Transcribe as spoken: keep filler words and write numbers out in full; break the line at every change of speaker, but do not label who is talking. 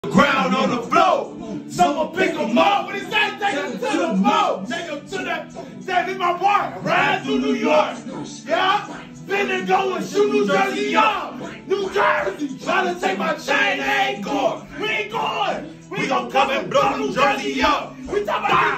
Ground on the floor. Someone pick him up. What he say? Take him to the mo. Take him to that. That is my boy. Ride through New York. Yeah. Finna go and shoot New Jersey up. New Jersey. Trying to take my chain. They ain't going. We ain't going. We gon' come and blow New Jersey up. We talking about